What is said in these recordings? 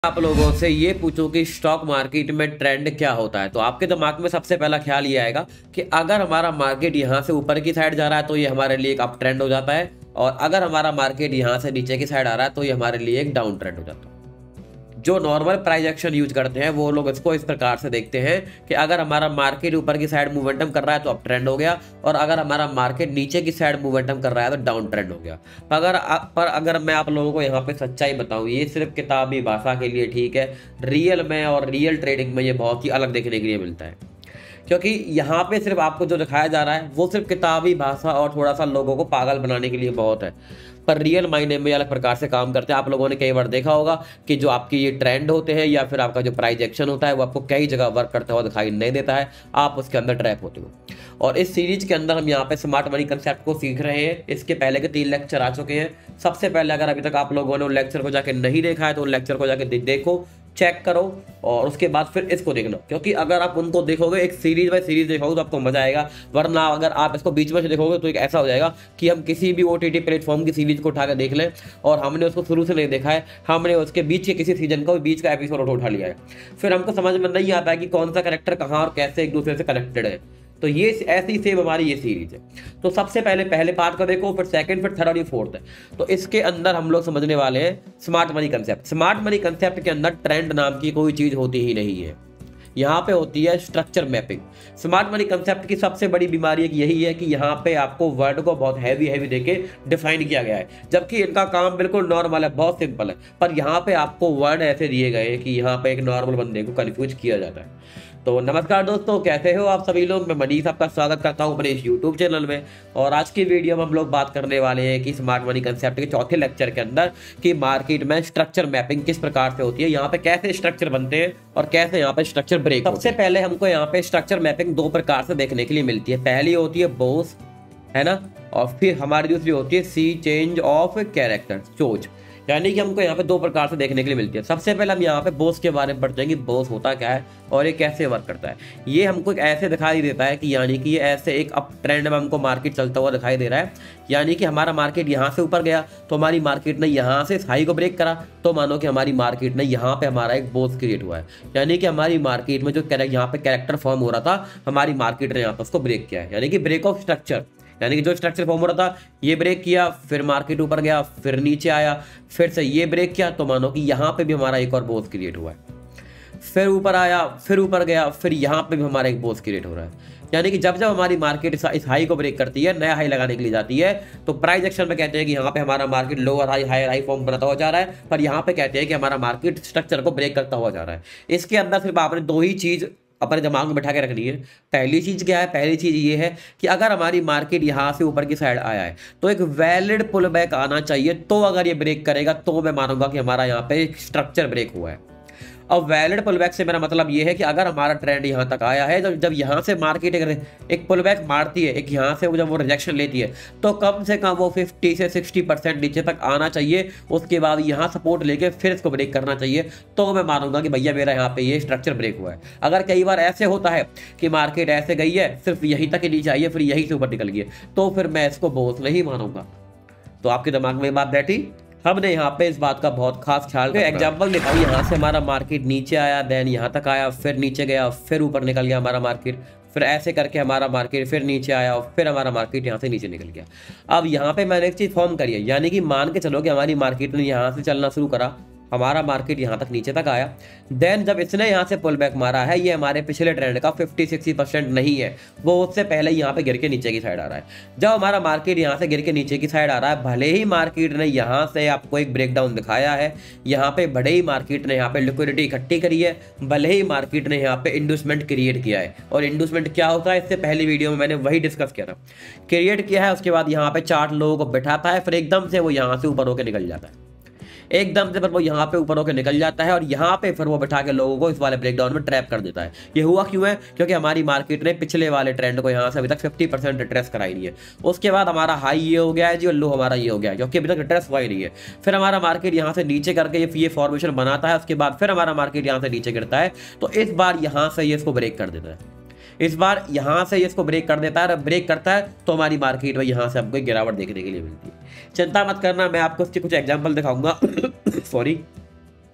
आप लोगों से ये पूछो कि स्टॉक मार्केट में ट्रेंड क्या होता है, तो आपके दिमाग में सबसे पहला ख्याल ये आएगा कि अगर हमारा मार्केट यहाँ से ऊपर की साइड जा रहा है तो ये हमारे लिए एक अप ट्रेंड हो जाता है, और अगर हमारा मार्केट यहाँ से नीचे की साइड आ रहा है तो ये हमारे लिए एक डाउन ट्रेंड हो जाता है। जो नॉर्मल प्राइस एक्शन यूज करते हैं वो लोग इसको इस प्रकार से देखते हैं कि अगर हमारा मार्केट ऊपर की साइड मोमेंटम कर रहा है तो अप ट्रेंड हो गया, और अगर हमारा मार्केट नीचे की साइड मोमेंटम कर रहा है तो डाउन ट्रेंड हो गया। अगर मैं आप लोगों को यहाँ पे सच्चाई बताऊँ, ये सिर्फ किताबी भाषा के लिए ठीक है, रियल में और रियल ट्रेडिंग में ये बहुत ही अलग देखने के लिए मिलता है। क्योंकि यहाँ पे सिर्फ आपको जो दिखाया जा रहा है वो सिर्फ किताबी भाषा और थोड़ा सा लोगों को पागल बनाने के लिए बहुत है, पर रियल मायने में अलग प्रकार से काम करते हैं। आप लोगों ने कई बार देखा होगा कि जो आपके ये ट्रेंड होते हैं या फिर आपका जो प्राइस एक्शन होता है वो आपको कई जगह वर्क करता हुआ दिखाई नहीं देता है, आप उसके अंदर ट्रैप होते हो। और इस सीरीज के अंदर हम यहाँ पे स्मार्ट मनी कंसेप्ट को सीख रहे हैं। इसके पहले के 3 लेक्चर आ चुके हैं। सबसे पहले अगर अभी तक आप लोगों ने उन लेक्चर को जाके नहीं देखा है तो उन लेक्चर को जाके देखो, चेक करो, और उसके बाद फिर इसको देखना। क्योंकि अगर आप उनको देखोगे एक सीरीज बाय सीरीज देखोगे तो आपको मजा आएगा, वरना अगर आप इसको बीच में से देखोगे तो एक ऐसा हो जाएगा कि हम किसी भी OTT प्लेटफॉर्म की सीरीज को उठाकर देख लें और हमने उसको शुरू से नहीं देखा है, हमने उसके बीच के किसी सीजन का बीच का एपिसोड उठा लिया है, फिर हमको समझ में नहीं आता है कि कौन सा कैरेक्टर कहाँ और कैसे एक दूसरे से कनेक्टेड है। तो ये ऐसी सेम हमारी ये सीरीज है। तो सबसे पहले पार्ट को देखो, फिर सेकंड, फिर थर्ड और ये फोर्थ है। तो इसके अंदर हम लोग समझने वाले हैं smart money concept. Smart money concept के अंदर ट्रेंड नाम की कोई चीज होती ही नहीं है, यहाँ पे होती है structure mapping. Smart money concept की सबसे बड़ी बीमारी एक यही है कि यहाँ पे आपको वर्ड को बहुत हैवी देके डिफाइन किया गया है, जबकि इनका काम बिल्कुल नॉर्मल है, बहुत सिंपल है, पर यहाँ पे आपको वर्ड ऐसे दिए गए कि यहाँ पे एक नॉर्मल बंदे को कंफ्यूज किया जाता है। तो नमस्कार दोस्तों, कैसे हो आप सभी लोग। मैं मनीष आपका स्वागत करता हूं अपने इस यूट्यूब चैनल में। और आज की वीडियो में हम लोग बात करने वाले हैं कि स्मार्ट मनी कंसेप्ट के चौथे लेक्चर के अंदर कि मार्केट में स्ट्रक्चर मैपिंग किस प्रकार से होती है, यहाँ पे कैसे स्ट्रक्चर बनते हैं और कैसे यहाँ पे स्ट्रक्चर ब्रेक। सबसे पहले हमको यहाँ पे स्ट्रक्चर मैपिंग 2 प्रकार से देखने के लिए मिलती है। पहली होती है बोस, है ना, और फिर हमारी दूसरी होती है सी चेंज ऑफ कैरेक्टर, चोज। यानी कि हमको यहाँ पे 2 प्रकार से देखने के लिए मिलती है। सबसे पहले हम यहाँ पे बोस के बारे में पढ़ते हैं कि बोस होता क्या है और ये कैसे वर्क करता है। ये हमको एक ऐसे दिखाई देता है कि यानी कि ये ऐसे एक अप ट्रेंड में हमको मार्केट चलता हुआ दिखाई दे रहा है। यानी कि हमारा मार्केट यहाँ से ऊपर गया तो हमारी मार्केट ने यहाँ से हाई को ब्रेक करा, तो मानो कि हमारी मार्केट ने यहाँ पे हमारा एक बोस क्रिएट हुआ है। यानी कि हमारी मार्केट में जो यहाँ पे कैरेक्टर फॉर्म हो रहा था, हमारी मार्केट ने यहाँ पे उसको ब्रेक किया है। यानी कि ब्रेक ऑफ स्ट्रक्चर, यानी कि जो स्ट्रक्चर फॉर्म हो रहा था ये ब्रेक किया, फिर मार्केट ऊपर गया, फिर नीचे आया, फिर से ये ब्रेक किया, तो मानो कि यहाँ पे भी हमारा एक और बोस क्रिएट हुआ है। फिर ऊपर आया, फिर ऊपर गया, फिर यहाँ पे भी हमारा एक बोस क्रिएट हो रहा है। यानी कि जब जब हमारी मार्केट इस हाई को ब्रेक करती है, नया हाई लगाने के लिए जाती है, तो प्राइस एक्शन में कहते हैं कि यहाँ पे हमारा market lower high higher high form बनाता हुआ जा रहा है, पर यहाँ पे कहते हैं कि हमारा मार्केट स्ट्रक्चर को ब्रेक करता हुआ जा रहा है। इसके अंदर सिर्फ आपने 2 ही चीज अपने दिमाग में बैठा के रखनी है। पहली चीज़ क्या है? पहली चीज़ ये है कि अगर हमारी मार्केट यहाँ से ऊपर की साइड आया है तो एक वैलिड पुल बैक आना चाहिए, तो अगर ये ब्रेक करेगा तो मैं मानूंगा कि हमारा यहाँ पे स्ट्रक्चर ब्रेक हुआ है। अब वैलिड पुलबैक से मेरा मतलब ये है कि अगर हमारा ट्रेंड यहाँ तक आया है, जब यहाँ से मार्केट एक पुलबैक मारती है, एक यहाँ से जब वो रिजेक्शन लेती है, तो कम से कम वो 50 से 60% नीचे तक आना चाहिए। उसके बाद यहाँ सपोर्ट लेके फिर इसको ब्रेक करना चाहिए, तो मैं मानूंगा कि भैया मेरा यहाँ पे ये स्ट्रक्चर ब्रेक हुआ है। अगर कई बार ऐसे होता है कि मार्केट ऐसे गई है, सिर्फ यहीं तक ही नीचे आई है, फिर यहीं से ऊपर निकल गई है, तो फिर मैं इसको बोस नहीं मानूंगा। तो आपके दिमाग में बात बैठी। हमने यहाँ पे इस बात का बहुत खास ख्याल रखना। एग्जाम्पल दिखाऊँ, यहाँ से हमारा मार्केट नीचे आया, देन यहाँ तक आया, फिर नीचे गया, फिर ऊपर निकल गया हमारा मार्केट, फिर ऐसे करके हमारा मार्केट फिर नीचे आया और फिर हमारा मार्केट यहाँ से नीचे निकल गया। अब यहाँ पे मैंने एक चीज़ फॉर्म करी है, यानी कि मान के चलो कि हमारी मार्केट ने यहाँ से चलना शुरू करा, हमारा मार्केट यहाँ तक नीचे तक आया, देन जब इसने यहाँ से पुल बैक मारा है, ये हमारे पिछले ट्रेंड का 50-60% नहीं है, वो उससे पहले यहाँ पे गिर के नीचे की साइड आ रहा है। जब हमारा मार्केट यहाँ से गिर के नीचे की साइड आ रहा है, भले ही मार्केट ने यहाँ से आपको एक ब्रेकडाउन दिखाया है, यहाँ पे भले ही मार्केट ने यहाँ पे लिक्विडिटी इकट्ठी करी है, भले ही मार्केट ने यहाँ पे इंड्यूसमेंट क्रिएट किया है। और इंड्यूसमेंट क्या होता है, इससे पहली वीडियो में मैंने वही डिस्कस किया था। क्रिएट किया है, उसके बाद यहाँ पे चार्ट लोगों को बैठाता है, फिर एकदम से वो यहाँ से ऊपर होकर निकल जाता है, एकदम से फिर वो यहाँ पे ऊपर होकर निकल जाता है, और यहाँ पे फिर वो बैठा के लोगों को इस वाले ब्रेकडाउन में ट्रैप कर देता है। ये हुआ क्यों है? क्योंकि हमारी मार्केट ने पिछले वाले ट्रेंड को यहाँ से अभी तक 50% रिट्रेस कराई नहीं है। उसके बाद हमारा हाई ये हो गया है जी, और लो हमारा ये हो गया है, क्योंकि अभी तक रिट्रेस हुआ ही नहीं है। फिर हमारा मार्केट यहाँ से नीचे करके ये फॉर्मेशन बनाता है, उसके बाद फिर हमारा मार्केट यहाँ से नीचे गिरता है, तो इस बार यहाँ से ये इसको ब्रेक कर देता है। इस बार यहाँ से इसको ब्रेक कर देता है, ब्रेक करता है तो हमारी मार्केट में यहाँ से हमको गिरावट देखने के लिए मिलती है। चिंता मत करना, मैं आपको उसके कुछ एग्जांपल दिखाऊंगा सॉरी।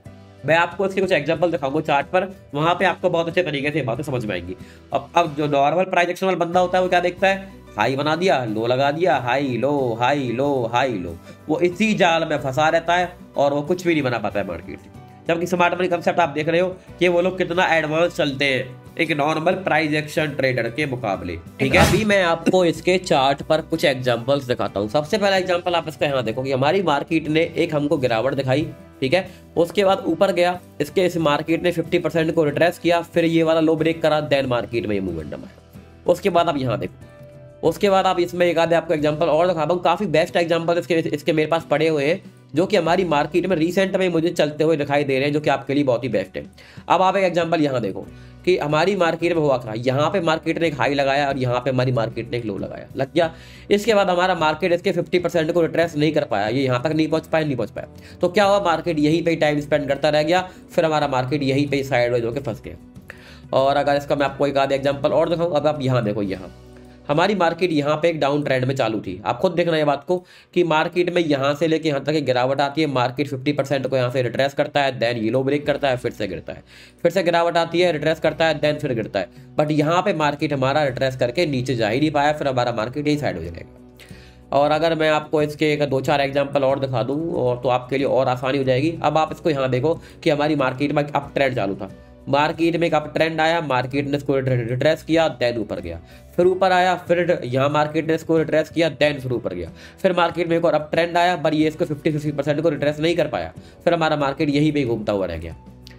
मैं आपको इसके कुछ एग्जांपल दिखाऊंगा चार्ट पर, वहां पे आपको बहुत अच्छे तरीके से बातें समझ में आएंगी। अब जो नॉर्मल प्राइस एक्शन वाला बंदा होता है वो क्या देखता है, हाई बना दिया, लो लगा दिया, high low high low high low, वो इसी जाल में फंसा रहता है और वो कुछ भी नहीं बना पाता है मार्केट से। जबकि स्मार्ट मनी कंसेप्ट आप देख रहे हो कि वो लोग कितना एडवांस चलते हैं एक नॉर्मल प्राइस एक्शन ट्रेडर के मुकाबले, ठीक है। अभी मैं आपको इसके चार्ट पर कुछ एग्जांपल्स दिखाता हूँ। सबसे पहला एग्जांपल आप इसका यहाँ देखो कि हमारी मार्केट ने एक हमको गिरावट दिखाई, ठीक है, उसके बाद ऊपर गया, इसके इस मार्केट ने 50% को रिट्रेस किया, फिर ये वाला लो ब्रेक करा, देन मार्केट में ये मोमेंटम आया। उसके बाद आप यहाँ देखो, उसके बाद आप इसमें एक आधे आपको एग्जांपल और दिखाता हूँ, काफी बेस्ट एग्जांपल इसके मेरे पास पड़े हुए हैं जो कि हमारी मार्केट में रिसेंट में मुझे चलते हुए दिखाई दे रहे हैं, जो कि आपके लिए बहुत ही बेस्ट है। अब आप एक एग्जांपल यहाँ देखो कि हमारी मार्केट में हुआ क्या, यहाँ पे मार्केट ने एक हाई लगाया और यहाँ पे हमारी मार्केट ने एक लो लगाया, लग गया। इसके बाद हमारा मार्केट इसके 50% को रिट्रेस नहीं कर पाया, ये यहाँ तक नहीं पहुँच पाया। तो क्या हुआ, मार्केट यहीं पे टाइम स्पेंड करता रह गया, फिर हमारा मार्केट यहीं पे साइडवेज होकर फंस गया। और अगर इसका मैं आपको एक आधा एग्जाम्पल और दिखाऊँ, अब आप यहाँ देखो, यहाँ हमारी मार्केट यहाँ पे एक डाउन ट्रेंड में चालू थी। आप खुद देखना ये बात को कि मार्केट में यहाँ से लेके यहाँ तक एक गिरावट आती है, मार्केट 50% को यहाँ से रिट्रेस करता है, देन ये लो ब्रेक करता है, फिर से गिरता है, फिर से गिरावट आती है, रिट्रेस करता है, देन फिर गिरता है। बट यहाँ पे मार्केट हमारा रिट्रेस करके नीचे जा ही नहीं पाया, फिर हमारा मार्केट यही साइड हो जाएगा। और अगर मैं आपको इसके एक 2-4 एग्जाम्पल और दिखा दूँ और तो आपके लिए और आसानी हो जाएगी। अब आप इसको यहाँ देखो कि हमारी मार्केट में अप ट्रेंड चालू था, मार्केट में एक अप ट्रेंड आया, मार्केट ने इसको रिट्रेस किया, देन ऊपर गया, फिर ऊपर आया, फिर यहाँ मार्केट ने इसको रिट्रेस किया, देन फिर ऊपर गया, फिर मार्केट में एक और अप ट्रेंड आया, पर ये इसको 50% को रिट्रेस नहीं कर पाया, फिर हमारा मार्केट यहीं पे घूमता हुआ रह गया।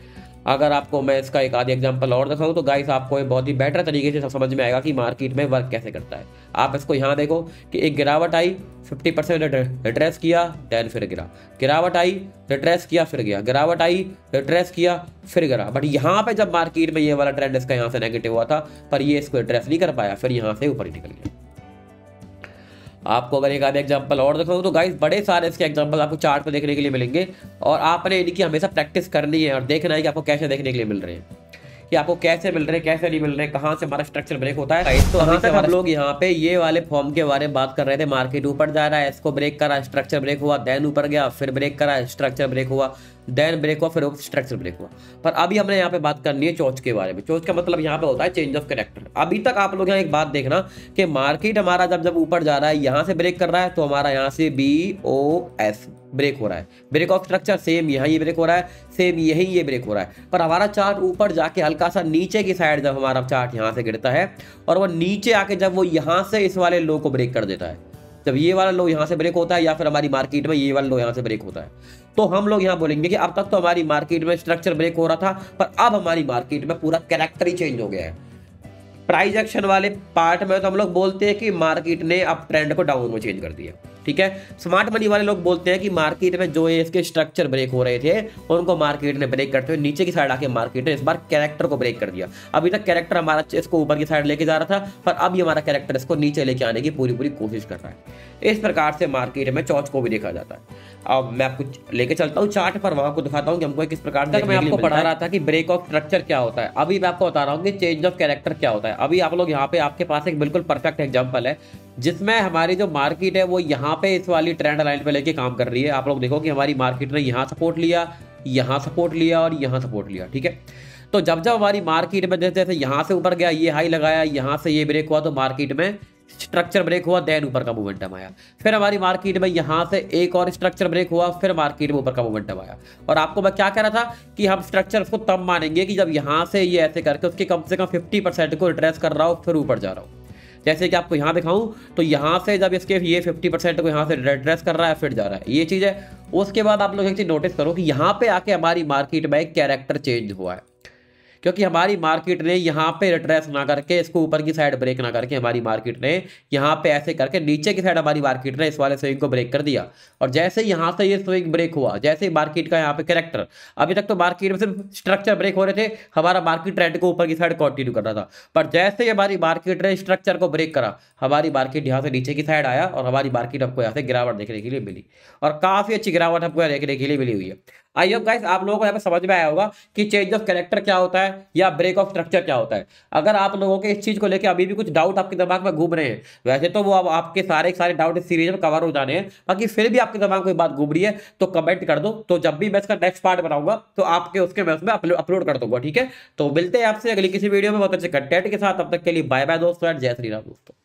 अगर आपको मैं इसका एक आधी एग्जांपल और दिखाऊं तो गाइस आपको बहुत ही बेटर तरीके से समझ में आएगा कि मार्केट में वर्क कैसे करता है। आप इसको यहाँ देखो कि एक गिरावट आई, 50% रिट्रेस किया, देन फिर गिरा, गिरावट आई, रिट्रेस किया, फिर गया, गिरावट आई, रिट्रेस किया, फिर गिरा। बट यहाँ पे जब मार्केट में ये वाला ट्रेंड इसका यहाँ से नेगेटिव हुआ था, पर ये इसको रिट्रेस नहीं कर पाया, फिर यहाँ से ऊपर ही निकल गया। आपको अगर एक आधे एग्जांपल और दिखाऊं तो गाइस बड़े सारे इसके एग्जांपल आपको चार्ट पे देखने के लिए मिलेंगे, और आपने इनकी हमेशा प्रैक्टिस करनी है और देखना है कि आपको कैसे देखने के लिए मिल रहे हैं, कि आपको कैसे मिल रहे हैं, कैसे नहीं मिल रहे हैं, कहाँ से हमारा स्ट्रक्चर ब्रेक होता है। तो अभी तक हम लोग यहाँ पे ये वाले फॉर्म के बारे में बात कर रहे थे, मार्केट ऊपर जा रहा है, इसको ब्रेक करा, स्ट्रक्चर ब्रेक हुआ, देन ऊपर गया, फिर ब्रेक करा, स्ट्रक्चर ब्रेक हुआ, देन ब्रेक हुआ, फिर स्ट्रक्चर ब्रेक हुआ। पर अभी हमने यहाँ पे बात करनी है चोच के बारे में। चोच का मतलब यहाँ पे होता है चेंज ऑफ कैरेक्टर। अभी तक आप लोग यहाँ एक बात देखना कि मार्केट हमारा जब ऊपर जा रहा है, यहाँ से ब्रेक कर रहा है, तो हमारा यहाँ से BOS ब्रेक हो रहा है, ब्रेक ऑफ स्ट्रक्चर, सेम यहाँ ये ब्रेक हो रहा है, सेम यही ये ब्रेक हो रहा है। पर हमारा चार्ट ऊपर जाके हल्का सा नीचे की साइड जब हमारा चार्ट यहाँ से गिरता है और वो नीचे आके जब वो यहाँ से इस वाले लो को ब्रेक कर देता है, जब ये वाला लो यहाँ से ब्रेक होता है या फिर हमारी मार्केट में ये वाला लो यहाँ से ब्रेक होता है, तो हम लोग यहाँ बोलेंगे कि अब तक तो हमारी मार्केट में स्ट्रक्चर ब्रेक हो रहा था, पर अब हमारी मार्केट में पूरा कैरेक्टर ही चेंज हो गया है। प्राइस एक्शन वाले पार्ट में तो हम लोग बोलते हैं कि मार्केट ने अब ट्रेंड को डाउन में चेंज कर दिया, ठीक है। स्मार्ट मनी वाले लोग बोलते हैं कि मार्केट में जो इसके स्ट्रक्चर ब्रेक हो रहे थे उनको मार्केट ने ब्रेक करते हुए नीचे की साइड आके मार्केट ने इस बार कैरेक्टर को ब्रेक कर दिया। अभी तक कैरेक्टर हमारा इसको ऊपर की साइड लेके जा रहा था, पर अब ये हमारा कैरेक्टर इसको नीचे लेके आने की पूरी कोशिश कर रहा है। इस प्रकार से मार्केट में चौच को भी देखा जाता है। अब मैं आपको लेके चलता हूँ चार्ट पर, वहां को दिखाता हूँ कि हमको किस प्रकार से। मैं आपको पढ़ा रहा था कि ब्रेक ऑफ स्ट्रक्चर क्या होता है, अभी मैं आपको बता रहा हूँ कि चेंज ऑफ कैरेक्टर क्या होता है। अभी आप लोग यहाँ पे आपके पास एक बिल्कुल परफेक्ट एग्जांपल है जिसमें हमारी जो मार्केट है वो यहाँ पे इस वाली ट्रेंड लाइन पे लेके काम कर रही है। आप लोग देखो कि हमारी मार्केट ने यहाँ सपोर्ट लिया, यहाँ सपोर्ट लिया और यहाँ सपोर्ट लिया, ठीक है। तो जब जब हमारी मार्केट में जैसे जैसे यहाँ से ऊपर गया, ये हाई लगाया, यहाँ से ये ब्रेक हुआ, तो मार्केट में स्ट्रक्चर ब्रेक हुआ, देन ऊपर का मोमेंटम आया। फिर हमारी मार्केट में यहाँ से एक और स्ट्रक्चर ब्रेक हुआ, फिर मार्केट में ऊपर का मोमेंटम आया। और आपको मैं क्या कह रहा था कि हम स्ट्रक्चर उसको तब मानेंगे कि जब यहाँ से ये ऐसे करके उसके कम से कम 50% को रिट्रेस कर रहा हो, फिर ऊपर जा रहा हो। जैसे कि आपको यहाँ दिखाऊं तो यहाँ से जब इसके ये 50% को यहाँ से रिट्रेस कर रहा है, फिर जा रहा है, ये चीज़ है। उसके बाद आप लोग एक चीज़ नोटिस करो कि यहाँ पे आके हमारी मार्केट में एक कैरेक्टर चेंज हुआ है, क्योंकि हमारी मार्केट ने यहाँ पे रिट्रेस ना करके इसको ऊपर की साइड ब्रेक ना करके हमारी मार्केट ने यहाँ पे ऐसे करके नीचे की साइड हमारी मार्केट ने इस वाले स्विंग को ब्रेक कर दिया। और जैसे यहाँ से ये स्विंग ब्रेक हुआ, जैसे ही मार्केट का यहाँ पे कैरेक्टर, अभी तक तो मार्केट में सिर्फ स्ट्रक्चर ब्रेक हो रहे थे, हमारा मार्केट ट्रेंड को ऊपर की साइड कंटिन्यू कर रहा था। पर जैसे ही हमारी मार्केट ने स्ट्रक्चर को ब्रेक करा, हमारी मार्केट यहाँ से नीचे की साइड आया और हमारी मार्केट आपको यहाँ से गिरावट देखने के लिए मिली, और काफी अच्छी गिरावट आपको देखने के लिए मिली हुई है। आई होप गाइस आप लोगों को यहाँ पे समझ में आया होगा कि चेंज ऑफ कैरेक्टर क्या होता है, है या ब्रेक ऑफ स्ट्रक्चर क्या होता है। अगर आप लोगों के इस चीज को लेकर अभी भी कुछ डाउट आपके दिमाग में घूम रहे हैं, वैसे तो वो अब आपके सारे डाउट इस सीरीज में कवर हो जाने हैं, बाकी फिर भी आपके दिमाग में बात घूम रही है तो कमेंट कर दो, तो जब भी मैं इसका नेक्स्ट पार्ट बनाऊंगा तो आपके उसके मैं उसमें अपलोड कर दूंगा। ठीक है, तो मिलते हैं आपसे अगली किसी वीडियो में बहुत अच्छे कंटेंट के साथ। तब तक के लिए बाय बाय दोस्तों, जय श्री राम दोस्तों।